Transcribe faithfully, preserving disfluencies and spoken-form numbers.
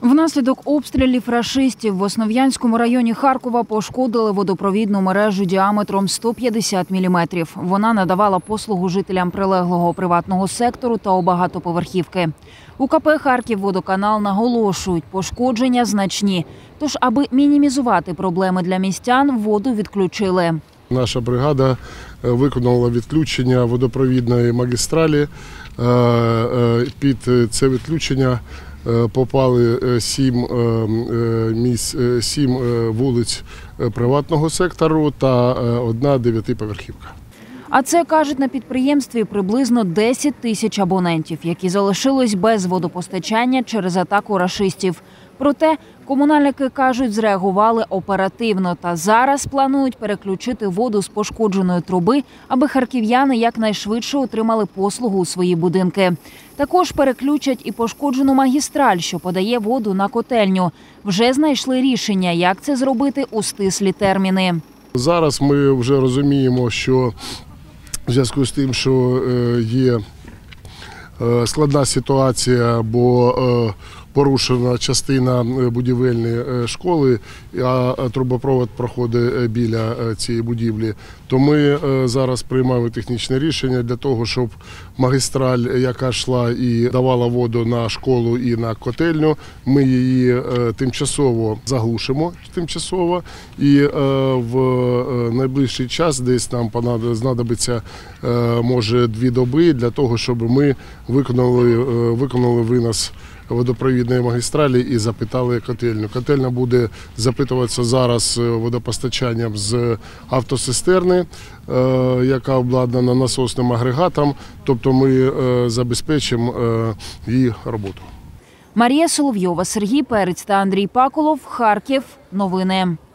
Внаслідок обстрілів рашистів в Основ'янському районі Харкова пошкодили водопровідну мережу діаметром сто п'ятдесят міліметрів. Вона надавала послугу жителям прилеглого приватного сектору та у багатоповерхівки. У КП «Харківводоканал» наголошують, пошкодження значні. Тож, аби мінімізувати проблеми для містян, воду відключили. Наша бригада виконала відключення водопровідної магістралі. Під це відключення попали сім місць, сім вулиць приватного сектору та одна дев'ятиповерхівка. А це, кажуть, на підприємстві приблизно десять тисяч абонентів, які залишились без водопостачання через атаку рашистів. Проте комунальники, кажуть, зреагували оперативно та зараз планують переключити воду з пошкодженої труби, аби харків'яни якнайшвидше отримали послугу у свої будинки. Також переключать і пошкоджену магістраль, що подає воду на котельню. Вже знайшли рішення, як це зробити у стислі терміни. Зараз ми вже розуміємо, що в зв'язку з тим, що є складна ситуація, бо порушена частина будівельної школи, а трубопровод проходить біля цієї будівлі, то ми зараз приймаємо технічне рішення для того, щоб магістраль, яка йшла і давала воду на школу і на котельню, ми її тимчасово заглушимо, тимчасово, і в найближчий час, десь нам знадобиться, може, дві доби для того, щоб ми виконали, виконали винос водопровідної магістралі і запитали котельню. Котельня буде запитуватися зараз водопостачанням з автоцистерни, яка обладнана насосним агрегатом, тобто ми забезпечимо її роботу. Марія Соловйова, Сергій Перець та Андрій Пакулов. Харків. Новини.